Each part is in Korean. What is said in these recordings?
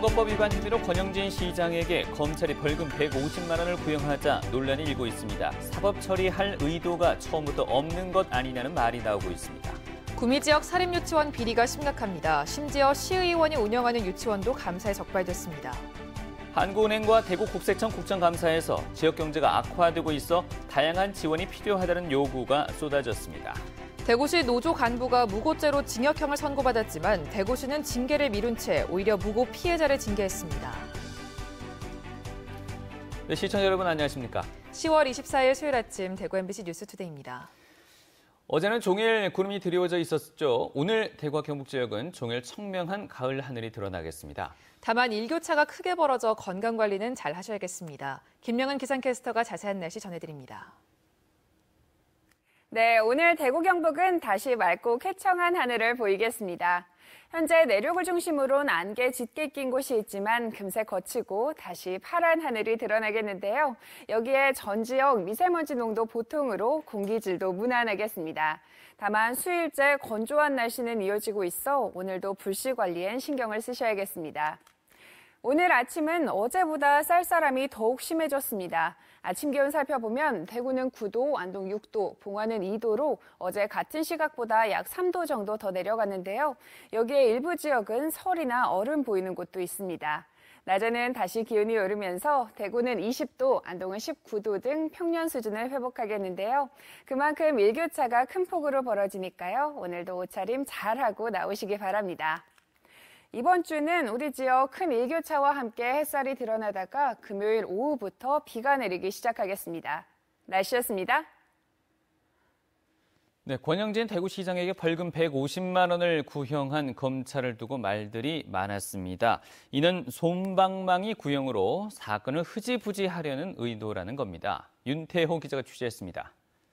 선거법 위반 혐의로 권영진 시장에게 검찰이 벌금 150만 원을 구형하자 논란이 일고 있습니다. 사법 처리할 의도가 처음부터 없는 것 아니냐는 말이 나오고 있습니다. 구미 지역 사립유치원 비리가 심각합니다. 심지어 시의원이 운영하는 유치원도 감사에 적발됐습니다. 한국은행과 대구국세청 국정감사에서 지역 경제가 악화되고 있어 다양한 지원이 필요하다는 요구가 쏟아졌습니다. 대구시 노조 간부가 무고죄로 징역형을 선고받았지만 대구시는 징계를 미룬 채 오히려 무고 피해자를 징계했습니다. 네, 시청자 여러분 안녕하십니까? 10월 24일 수요일 아침 대구 MBC 뉴스투데이입니다. 어제는 종일 구름이 드리워져 있었죠. 오늘 대구와 경북 지역은 종일 청명한 가을 하늘이 드러나겠습니다. 다만 일교차가 크게 벌어져 건강관리는 잘 하셔야겠습니다. 김명은 기상캐스터가 자세한 날씨 전해드립니다. 네, 오늘 대구 경북은 다시 맑고 쾌청한 하늘을 보이겠습니다. 현재 내륙을 중심으로는 안개 짙게 낀 곳이 있지만 금세 거치고 다시 파란 하늘이 드러나겠는데요. 여기에 전 지역 미세먼지 농도 보통으로 공기질도 무난하겠습니다. 다만 수일째 건조한 날씨는 이어지고 있어 오늘도 불씨 관리엔 신경을 쓰셔야겠습니다. 오늘 아침은 어제보다 쌀쌀함이 더욱 심해졌습니다. 아침 기온 살펴보면 대구는 9도, 안동 6도, 봉화는 2도로 어제 같은 시각보다 약 3도 정도 더 내려갔는데요. 여기에 일부 지역은 설이나 얼음 보이는 곳도 있습니다. 낮에는 다시 기온이 오르면서 대구는 20도, 안동은 19도 등 평년 수준을 회복하겠는데요. 그만큼 일교차가 큰 폭으로 벌어지니까요. 오늘도 옷차림 잘하고 나오시기 바랍니다. 이번 주는 우리 지역 큰 일교차와 함께 햇살이 드러나다가 금요일 오후부터 비가 내리기 시작하겠습니다. 날씨였습니다. 네, 권영진 대구시장에게 벌금 150만 원을 구형한 검찰을 두고 말들이 많았습니다. 이는 솜방망이 구형으로 사건을 흐지부지하려는 의도라는 겁니다. 윤태호 기자가 취재했습니다.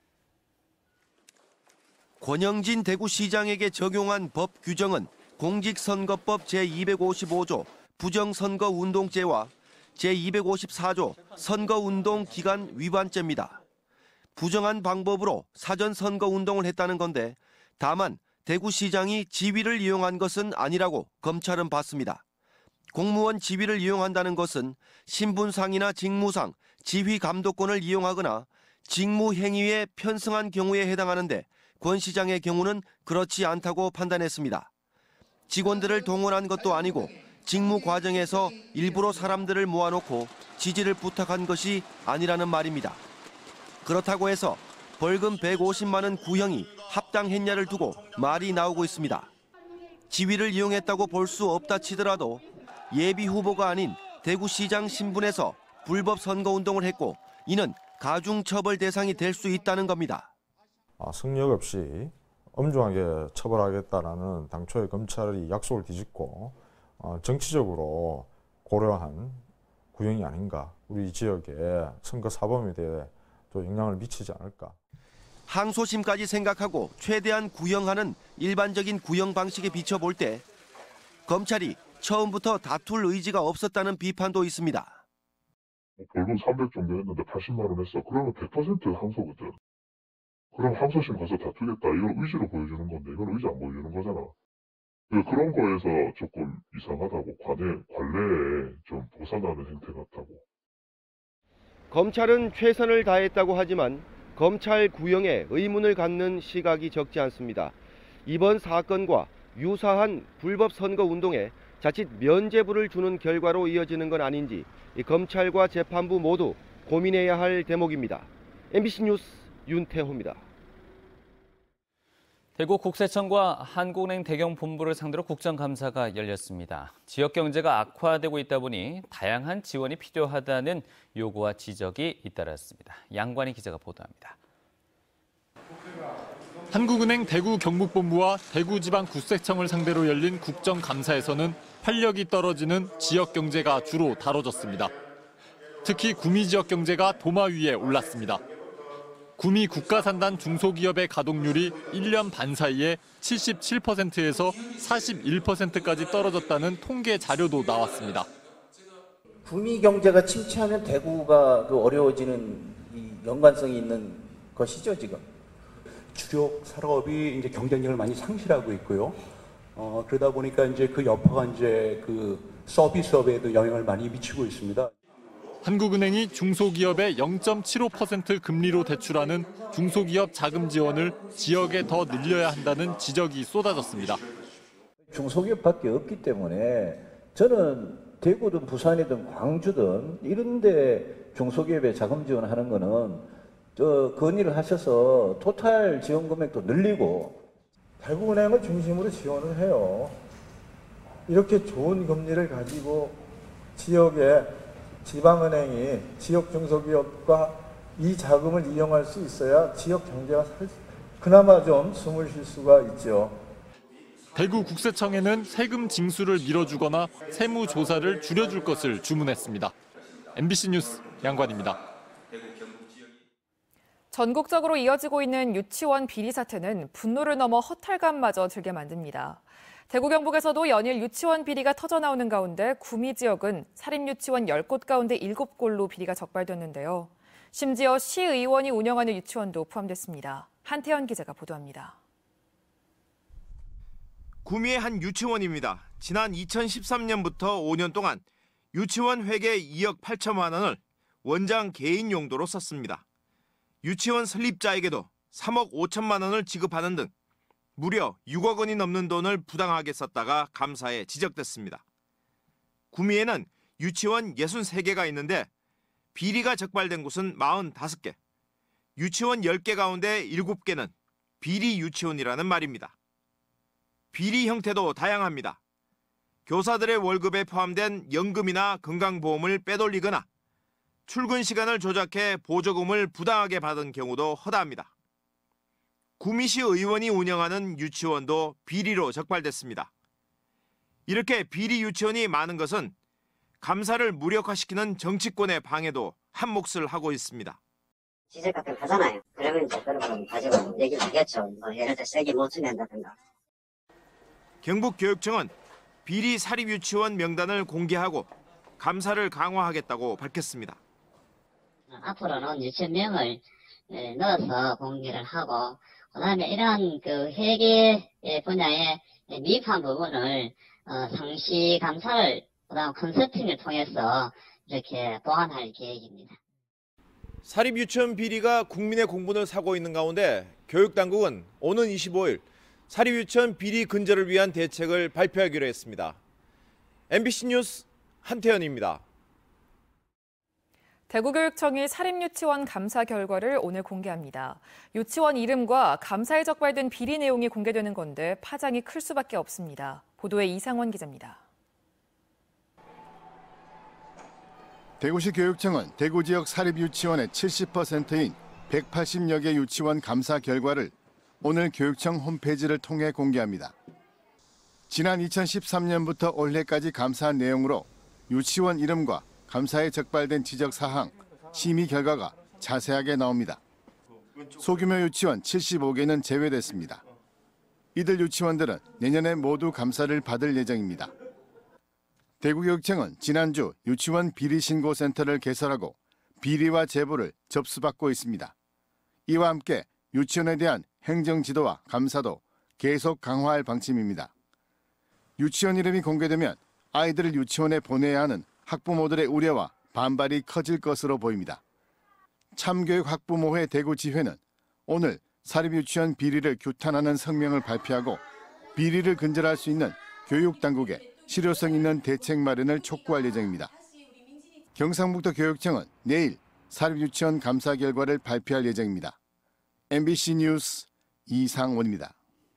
권영진 대구시장에게 적용한 법 규정은 공직선거법 제255조 부정선거운동죄와 제254조 선거운동기간 위반죄입니다. 부정한 방법으로 사전선거운동을 했다는 건데 다만 대구시장이 지위를 이용한 것은 아니라고 검찰은 봤습니다. 공무원 지위를 이용한다는 것은 신분상이나 직무상 지휘감독권을 이용하거나 직무행위에 편승한 경우에 해당하는데 권 시장의 경우는 그렇지 않다고 판단했습니다. 직원들을 동원한 것도 아니고 직무 과정에서 일부러 사람들을 모아놓고 지지를 부탁한 것이 아니라는 말입니다. 그렇다고 해서 벌금 150만 원 구형이 합당했냐를 두고 말이 나오고 있습니다. 지위를 이용했다고 볼 수 없다 치더라도 예비 후보가 아닌 대구시장 신분에서 불법 선거운동을 했고 이는 가중처벌 대상이 될 수 있다는 겁니다. 승력 없이 엄중하게 처벌하겠다라는 당초에 검찰이 약속을 뒤집고 정치적으로 고려한 구형이 아닌가. 우리 지역의 선거 사범에 대해 또 영향을 미치지 않을까. 항소심까지 생각하고 최대한 구형하는 일반적인 구형 방식에 비춰볼 때 검찰이 처음부터 다툴 의지가 없었다는 비판도 있습니다. 벌금 300 정도 했는데 80만 원 했어. 그러면 100% 항소거든. 그럼 항소심 가서 다투겠다. 이걸 의지로 보여주는 건데 이건 의지 안 보여주는 거잖아. 그런 거에서 조금 이상하다고 관례에 좀 벗어나는 행태 같다고. 검찰은 최선을 다했다고 하지만 검찰 구형에 의문을 갖는 시각이 적지 않습니다. 이번 사건과 유사한 불법 선거운동에 자칫 면죄부를 주는 결과로 이어지는 건 아닌지 검찰과 재판부 모두 고민해야 할 대목입니다. MBC 뉴스 윤태호입니다. 대구국세청과 한국은행 대경본부를 상대로 국정감사가 열렸습니다. 지역 경제가 악화되고 있다 보니 다양한 지원이 필요하다는 요구와 지적이 잇따랐습니다. 양관희 기자가 보도합니다. 한국은행 대구 경북본부와 대구지방국세청을 상대로 열린 국정감사에서는 활력이 떨어지는 지역 경제가 주로 다뤄졌습니다. 특히 구미 지역 경제가 도마 위에 올랐습니다. 구미 국가산단 중소기업의 가동률이 1년 반 사이에 77%에서 41%까지 떨어졌다는 통계 자료도 나왔습니다. 구미 경제가 침체하면 대구가 어려워지는 이 연관성이 있는 것이죠, 지금. 주력 산업이 경쟁력을 많이 상실하고 있고요. 그러다 보니까 그 여파가 서비스업에도 영향을 많이 미치고 있습니다. 한국은행이 중소기업에 0.75% 금리로 대출하는 중소기업 자금 지원을 지역에 더 늘려야 한다는 지적이 쏟아졌습니다. 중소기업밖에 없기 때문에 저는 대구든 부산이든 광주든 이런 데 중소기업에 자금 지원하는 거는 건의를 하셔서 토탈 지원 금액도 늘리고 대구은행을 중심으로 지원을 해요. 이렇게 좋은 금리를 가지고 지역의 지방은행이 지역 중소기업과 이 자금을 이용할 수 있어야 지역 경제가 그나마 좀 숨을 쉴 수가 있죠. 대구국세청에는 세금 징수를 밀어주거나 세무조사를 줄여줄 것을 주문했습니다. MBC 뉴스 양관입니다. 전국적으로 이어지고 있는 유치원 비리 사태는 분노를 넘어 허탈감마저 들게 만듭니다. 대구 경북에서도 연일 유치원 비리가 터져나오는 가운데 구미 지역은 사립유치원 10곳 가운데 7곳로 비리가 적발됐는데요. 심지어 시의원이 운영하는 유치원도 포함됐습니다. 한태현 기자가 보도합니다. 구미의 한 유치원입니다. 지난 2013년부터 5년 동안 유치원 회계 2억 8천만 원을 원장 개인 용도로 썼습니다. 유치원 설립자에게도 3억 5천만 원을 지급하는 등 무려 6억 원이 넘는 돈을 부당하게 썼다가 감사에 지적됐습니다. 구미에는 유치원 63개가 있는데 비리가 적발된 곳은 45개, 유치원 10개 가운데 7개는 비리 유치원이라는 말입니다. 비리 형태도 다양합니다. 교사들의 월급에 포함된 연금이나 건강보험을 빼돌리거나 출근 시간을 조작해 보조금을 부당하게 받은 경우도 허다합니다. 구미시 의원이 운영하는 유치원도 비리로 적발됐습니다. 이렇게 비리 유치원이 많은 것은 감사를 무력화시키는 정치권의 방해도 한 몫을 하고 있습니다. 지적 같은 거 하잖아요. 그러면 이제 그런 거 가지고 얘기를 하겠죠. 예를 들어 세게 못 준다든가. 경북교육청은 비리 사립유치원 명단을 공개하고 감사를 강화하겠다고 밝혔습니다. 앞으로는 유치원명을 넣어서 공개를 하고 그다음에 이러한 그 회계 분야에 미흡한 부분을 상시 감사를 그다음 컨설팅을 통해서 이렇게 보완할 계획입니다. 사립유치원 비리가 국민의 공분을 사고 있는 가운데 교육당국은 오는 25일 사립유치원 비리 근절을 위한 대책을 발표하기로 했습니다. MBC 뉴스 한태현입니다. 대구교육청이 사립유치원 감사 결과를 오늘 공개합니다. 유치원 이름과 감사에 적발된 비리 내용이 공개되는 건데 파장이 클 수밖에 없습니다. 보도에 이상원 기자입니다. 대구시 교육청은 대구 지역 사립유치원의 70%인 180여 개 유치원 감사 결과를 오늘 교육청 홈페이지를 통해 공개합니다. 지난 2013년부터 올해까지 감사한 내용으로 유치원 이름과 감사에 적발된 지적 사항, 심의 결과가 자세하게 나옵니다. 소규모 유치원 75개는 제외됐습니다. 이들 유치원들은 내년에 모두 감사를 받을 예정입니다. 대구교육청은 지난주 유치원 비리신고센터를 개설하고 비리와 제보를 접수받고 있습니다. 이와 함께 유치원에 대한 행정지도와 감사도 계속 강화할 방침입니다. 유치원 이름이 공개되면 아이들을 유치원에 보내야 하는 학부모들의 우려와 반발이 커질 것으로 보입니다. 참교육 학부모회 대구지회는 오늘 사립유치원 비리를 규탄하는 성명을 발표하고 비리를 근절할 수 있는 교육당국에 실효성 있는 대책 마련을 촉구할 예정입니다. 경상북도 교육청은 내일 사립유치원 감사 결과를 발표할 예정입니다. MBC 뉴스 이상원입니다.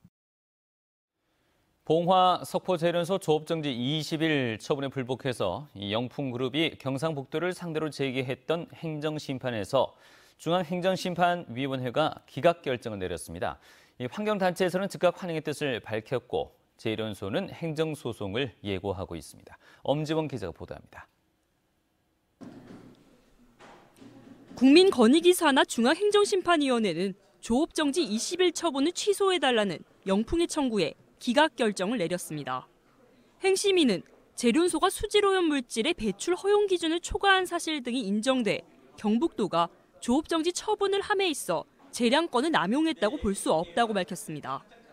봉화 석포제련소 조업정지 20일 처분에 불복해서 영풍그룹이 경상북도를 상대로 제기했던 행정심판에서 중앙행정심판위원회가 기각 결정을 내렸습니다. 환경단체에서는 즉각 환영의 뜻을 밝혔고 제련소는 행정소송을 예고하고 있습니다. 엄지원 기자가 보도합니다. 국민권익위사나 중앙행정심판위원회는 조업정지 20일 처분을 취소해달라는 영풍의 청구에 기각 결정을 내렸습니다. 행심위는 제련소가 수질오염 물질의 배출 허용 기준을 초과한 사실 등이 인정돼 경북도가 조업정지 처분을 함에 있어 재량권을 남용했다고 볼 수 없다고 밝혔습니다.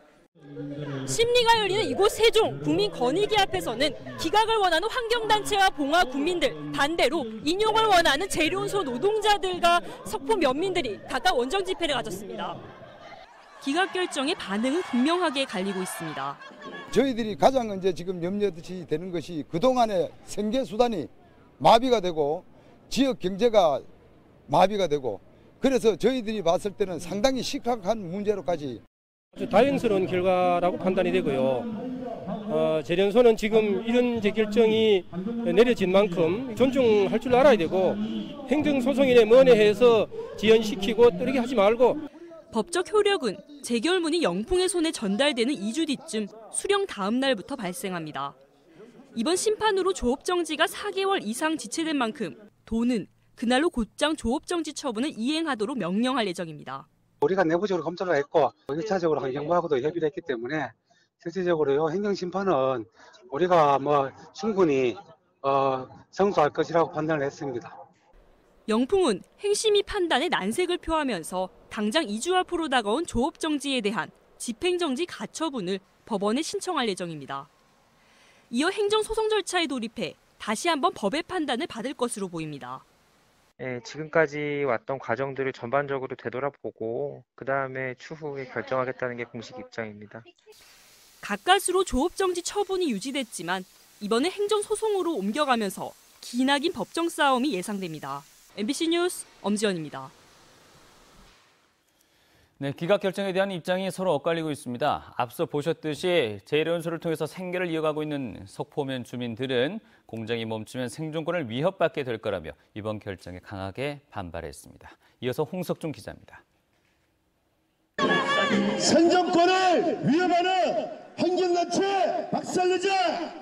심리가 열리는 이곳 세종 국민권익위 앞에서는 기각을 원하는 환경단체와 봉화 국민들, 반대로 인용을 원하는 재련소 노동자들과 석포 면민들이 각각 원정 집회를 가졌습니다. 기각 결정의 반응은 분명하게 갈리고 있습니다. 저희들이 가장 이제 지금 염려시 되는 것이 그동안의 생계 수단이 마비가 되고 지역 경제가 마비가 되고 그래서 저희들이 봤을 때는 상당히 심각한 문제로까지 아주 다행스러운 결과라고 판단이 되고요. 재련소는 지금 이런 결정이 내려진 만큼 존중할 줄 알아야 되고 행정소송이나 뭐네 해서 지연시키고 뜨리게 하지 말고 법적 효력은 재결문이 영풍의 손에 전달되는 2주 뒤쯤 수령 다음 날부터 발생합니다. 이번 심판으로 조업정지가 4개월 이상 지체된 만큼 도는 그날로 곧장 조업정지 처분을 이행하도록 명령할 예정입니다. 우리가 내부적으로 검토를 했고 1차적으로 환경부하고도 협의를 했기 때문에 실질적으로 행정심판은 우리가 충분히 성소할 것이라고 판단을 했습니다. 영풍은 행심위 판단에 난색을 표하면서 당장 2주 앞으로 다가온 조업정지에 대한 집행정지 가처분을 법원에 신청할 예정입니다. 이어 행정소송 절차에 돌입해 다시 한번 법의 판단을 받을 것으로 보입니다. 지금까지 왔던 과정들을 전반적으로 되돌아보고 그다음에 추후에 결정하겠다는 게 공식 입장입니다. 가까스로 조업정지 처분이 유지됐지만 이번에 행정소송으로 옮겨가면서 기나긴 법정 싸움이 예상됩니다. MBC 뉴스 엄지연입니다. 네, 기각 결정에 대한 입장이 서로 엇갈리고 있습니다. 앞서 보셨듯이 재련소를 통해서 생계를 이어가고 있는 석포면 주민들은 공장이 멈추면 생존권을 위협받게 될 거라며 이번 결정에 강하게 반발했습니다. 이어서 홍석중 기자입니다. 생존권을 위협하는 환경단체 박살내자!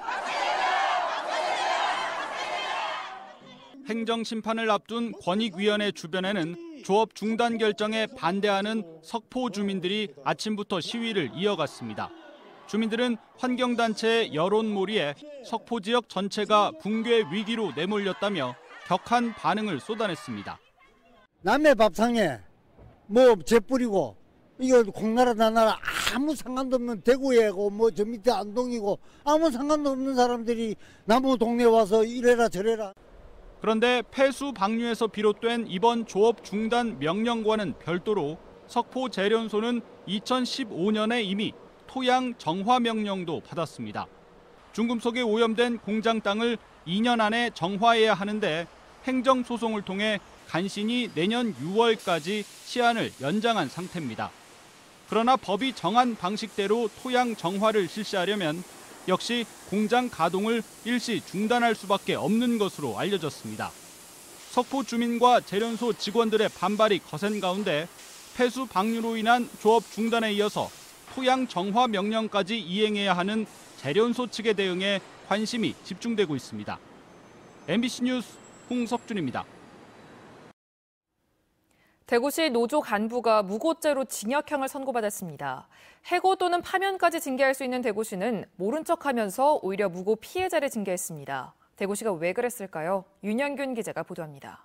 행정심판을 앞둔 권익위원회 주변에는 조업 중단 결정에 반대하는 석포 주민들이 아침부터 시위를 이어갔습니다. 주민들은 환경단체의 여론몰이에 석포 지역 전체가 붕괴 위기로 내몰렸다며 격한 반응을 쏟아냈습니다. 남의 밥상에 재 뿌리고 이거 공나라 나나라 아무 상관도 없는 대구에고 저 밑에 안동이고 아무 상관도 없는 사람들이 나무 동네 와서 이래라 저래라. 그런데 폐수 방류에서 비롯된 이번 조업 중단 명령과는 별도로 석포 재련소는 2015년에 이미 토양 정화 명령도 받았습니다. 중금속에 오염된 공장 땅을 2년 안에 정화해야 하는데 행정소송을 통해 간신히 내년 6월까지 시한을 연장한 상태입니다. 그러나 법이 정한 방식대로 토양 정화를 실시하려면 역시 공장 가동을 일시 중단할 수밖에 없는 것으로 알려졌습니다. 석포 주민과 재련소 직원들의 반발이 거센 가운데 폐수 방류로 인한 조업 중단에 이어서 토양 정화 명령까지 이행해야 하는 재련소 측의 대응에 관심이 집중되고 있습니다. MBC 뉴스 홍석준입니다. 대구시 노조 간부가 무고죄로 징역형을 선고받았습니다. 해고 또는 파면까지 징계할 수 있는 대구시는 모른 척하면서 오히려 무고 피해자를 징계했습니다. 대구시가 왜 그랬을까요? 윤영균 기자가 보도합니다.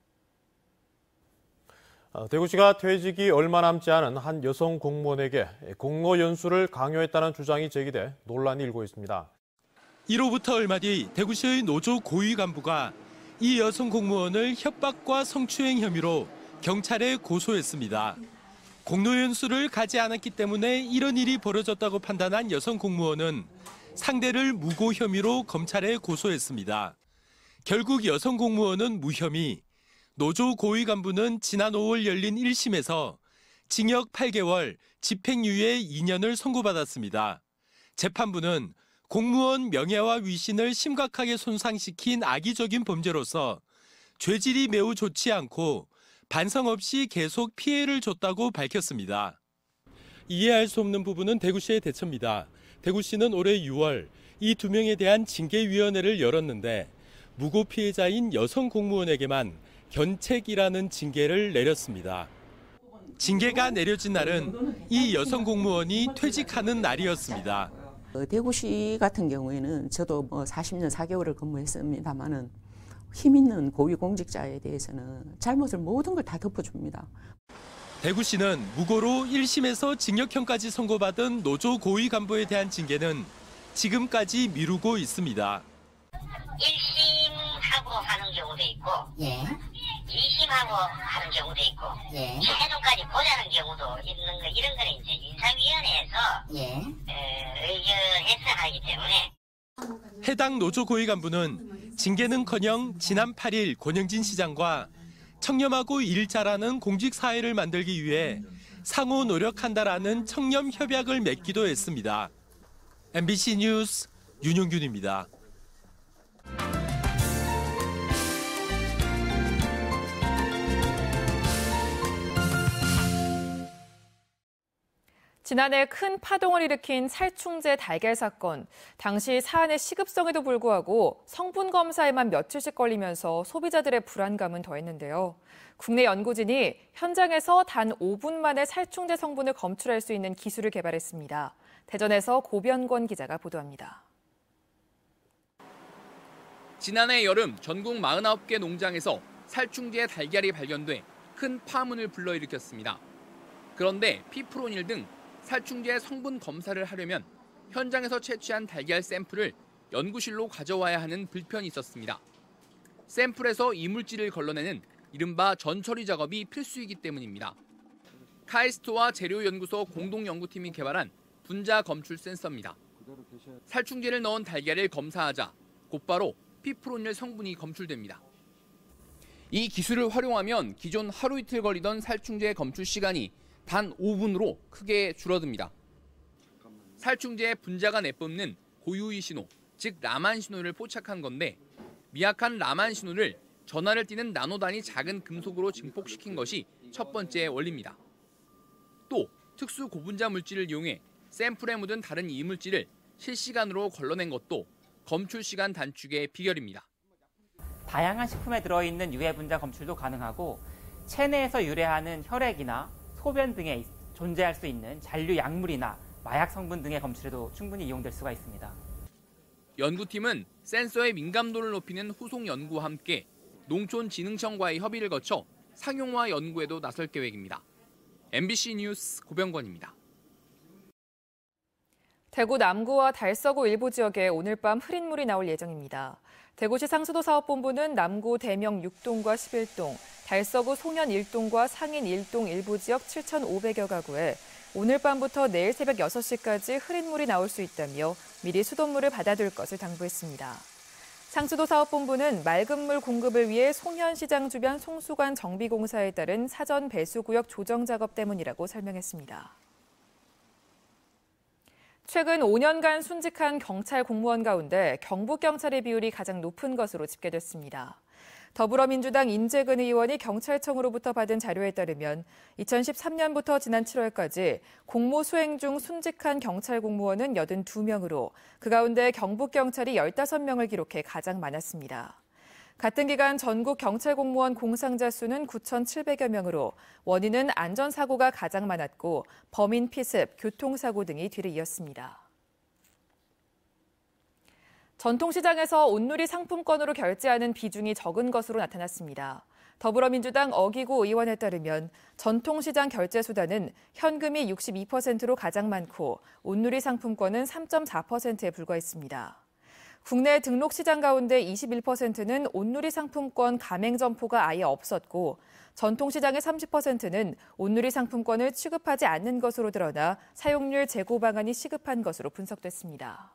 대구시가 퇴직이 얼마 남지 않은 한 여성 공무원에게 공로 연수를 강요했다는 주장이 제기돼 논란이 일고 있습니다. 이로부터 얼마 뒤 대구시의 노조 고위 간부가 이 여성 공무원을 협박과 성추행 혐의로 경찰에 고소했습니다. 공로 연수를 가지 않았기 때문에 이런 일이 벌어졌다고 판단한 여성 공무원은 상대를 무고 혐의로 검찰에 고소했습니다. 결국 여성 공무원은 무혐의, 노조 고위 간부는 지난 5월 열린 1심에서 징역 8개월, 집행유예 2년을 선고받았습니다. 재판부는 공무원 명예와 위신을 심각하게 손상시킨 악의적인 범죄로서 죄질이 매우 좋지 않고 반성 없이 계속 피해를 줬다고 밝혔습니다. 이해할 수 없는 부분은 대구시의 대처입니다. 대구시는 올해 6월 이 두 명에 대한 징계위원회를 열었는데 무고 피해자인 여성 공무원에게만 견책이라는 징계를 내렸습니다. 징계가 내려진 날은 이 여성 공무원이 퇴직하는 날이었습니다. 대구시 같은 경우에는 저도 40년 4개월을 근무했습니다만은 힘 있는 고위공직자에 대해서는 잘못을 모든 걸 다 덮어줍니다. 대구시는 무고로 1심에서 징역형까지 선고받은 노조 고위 간부에 대한 징계는 지금까지 미루고 있습니다. 1심하고 하는 경우도 있고, 2심하고 하는 경우도 있고, 최종까지 보자는 경우도 있는 거, 이런 거는 이제 인사위원회에서 의견해서 하기 때문에. 해당 노조 고위 간부는 징계는커녕 지난 8일 권영진 시장과 청렴하고 일 잘하는 공직 사회를 만들기 위해 상호 노력한다라는 청렴 협약을 맺기도 했습니다. MBC 뉴스 윤용균입니다. 지난해 큰 파동을 일으킨 살충제 달걀 사건. 당시 사안의 시급성에도 불구하고 성분 검사에만 며칠씩 걸리면서 소비자들의 불안감은 더했는데요. 국내 연구진이 현장에서 단 5분 만에 살충제 성분을 검출할 수 있는 기술을 개발했습니다. 대전에서 고변권 기자가 보도합니다. 지난해 여름 전국 49개 농장에서 살충제 달걀이 발견돼 큰 파문을 불러일으켰습니다. 그런데 피프로닐 등 살충제 성분 검사를 하려면 현장에서 채취한 달걀 샘플을 연구실로 가져와야 하는 불편이 있었습니다. 샘플에서 이물질을 걸러내는 이른바 전처리 작업이 필수이기 때문입니다. 카이스트와 재료연구소 공동연구팀이 개발한 분자 검출 센서입니다. 살충제를 넣은 달걀을 검사하자 곧바로 피프로닐 성분이 검출됩니다. 이 기술을 활용하면 기존 하루 이틀 걸리던 살충제 검출 시간이 단 5분으로 크게 줄어듭니다. 살충제의 분자가 내뿜는 고유의 신호, 즉 라만 신호를 포착한 건데 미약한 라만 신호를 전하를 띠는 나노 단위 작은 금속으로 증폭시킨 것이 첫 번째 원리입니다. 또 특수 고분자 물질을 이용해 샘플에 묻은 다른 이물질을 실시간으로 걸러낸 것도 검출 시간 단축의 비결입니다. 다양한 식품에 들어있는 유해 분자 검출도 가능하고 체내에서 유래하는 혈액이나 소변 등에 존재할 수 있는 잔류 약물이나 마약 성분 등의 검출에도 충분히 이용될 수가 있습니다. 연구팀은 센서의 민감도를 높이는 후속 연구와 함께 농촌진흥청과의 협의를 거쳐 상용화 연구에도 나설 계획입니다. MBC 뉴스 고병권입니다. 대구 남구와 달서구 일부 지역에 오늘 밤 흐린 물이 나올 예정입니다. 대구시 상수도 사업본부는 남구 대명 6동과 11동, 달서구 송현 1동과 상인 1동 일부 지역 7,500여 가구에 오늘 밤부터 내일 새벽 6시까지 흐린 물이 나올 수 있다며 미리 수돗물을 받아둘 것을 당부했습니다. 상수도 사업본부는 맑은 물 공급을 위해 송현시장 주변 송수관 정비공사에 따른 사전 배수구역 조정 작업 때문이라고 설명했습니다. 최근 5년간 순직한 경찰 공무원 가운데 경북경찰의 비율이 가장 높은 것으로 집계됐습니다. 더불어민주당 인재근 의원이 경찰청으로부터 받은 자료에 따르면 2013년부터 지난 7월까지 공무 수행 중 순직한 경찰 공무원은 82명으로 그 가운데 경북경찰이 15명을 기록해 가장 많았습니다. 같은 기간 전국 경찰 공무원 공상자 수는 9,700여 명으로 원인은 안전사고가 가장 많았고 범인 피습, 교통사고 등이 뒤를 이었습니다. 전통시장에서 온누리 상품권으로 결제하는 비중이 적은 것으로 나타났습니다. 더불어민주당 어기구 의원에 따르면 전통시장 결제 수단은 현금이 62%로 가장 많고 온누리 상품권은 3.4%에 불과했습니다. 국내 등록 시장 가운데 21%는 온누리 상품권 가맹 점포가 아예 없었고 전통시장의 30%는 온누리 상품권을 취급하지 않는 것으로 드러나 사용률 제고 방안이 시급한 것으로 분석됐습니다.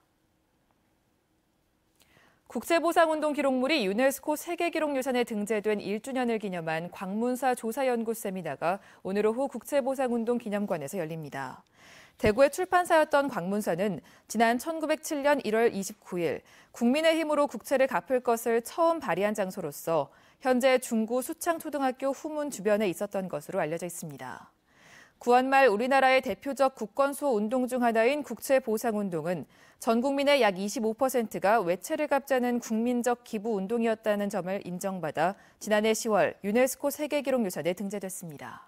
국제보상운동 기록물이 유네스코 세계기록유산에 등재된 1주년을 기념한 광문사 조사연구 세미나가 오늘 오후 국제보상운동 기념관에서 열립니다. 대구의 출판사였던 광문사는 지난 1907년 1월 29일 국민의힘으로 국채를 갚을 것을 처음 발의한 장소로서 현재 중구 수창초등학교 후문 주변에 있었던 것으로 알려져 있습니다. 구한말 우리나라의 대표적 국권수호 운동 중 하나인 국채보상운동은 전 국민의 약 25%가 외채를 갚자는 국민적 기부 운동이었다는 점을 인정받아 지난해 10월 유네스코 세계기록유산에 등재됐습니다.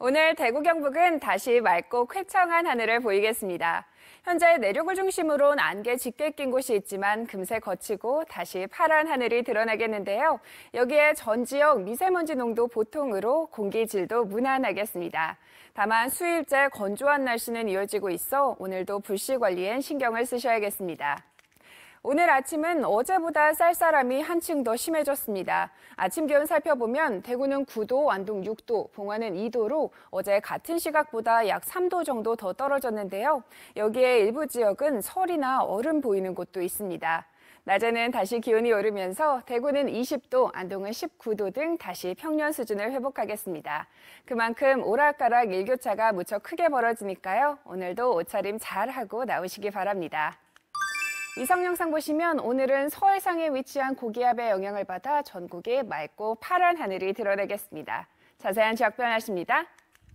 오늘 대구 경북은 다시 맑고 쾌청한 하늘을 보이겠습니다. 현재 내륙을 중심으로 안개 짙게 낀 곳이 있지만 금세 거치고 다시 파란 하늘이 드러나겠는데요. 여기에 전 지역 미세먼지 농도 보통으로 공기 질도 무난하겠습니다. 다만 수일째 건조한 날씨는 이어지고 있어 오늘도 불씨 관리엔 신경을 쓰셔야겠습니다. 오늘 아침은 어제보다 쌀쌀함이 한층 더 심해졌습니다. 아침 기온 살펴보면 대구는 9도, 안동 6도, 봉화는 2도로 어제 같은 시각보다 약 3도 정도 더 떨어졌는데요. 여기에 일부 지역은 설이나 얼음 보이는 곳도 있습니다. 낮에는 다시 기온이 오르면서 대구는 20도, 안동은 19도 등 다시 평년 수준을 회복하겠습니다. 그만큼 오락가락 일교차가 무척 크게 벌어지니까요. 오늘도 옷차림 잘하고 나오시기 바랍니다. 위성 영상 보시면 오늘은 서해상에 위치한 고기압의 영향을 받아 전국에 맑고 파란 하늘이 드러나겠습니다. 자세한 지역 변화입니다.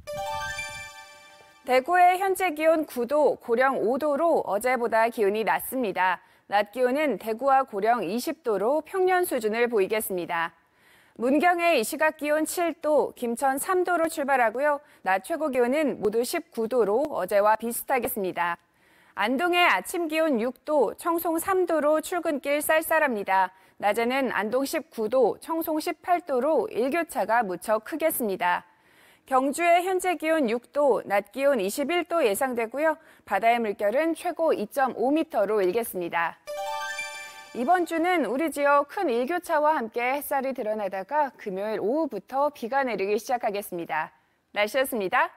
대구의 현재 기온 9도, 고령 5도로 어제보다 기온이 낮습니다. 낮 기온은 대구와 고령 20도로 평년 수준을 보이겠습니다. 문경의 이 시각 기온 7도, 김천 3도로 출발하고요. 낮 최고 기온은 모두 19도로 어제와 비슷하겠습니다. 안동의 아침 기온 6도, 청송 3도로 출근길 쌀쌀합니다. 낮에는 안동 19도, 청송 18도로 일교차가 무척 크겠습니다. 경주의 현재 기온 6도, 낮 기온 21도 예상되고요. 바다의 물결은 최고 2.5m로 일겠습니다. 이번 주는 우리 지역 큰 일교차와 함께 햇살이 드러나다가 금요일 오후부터 비가 내리기 시작하겠습니다. 날씨였습니다.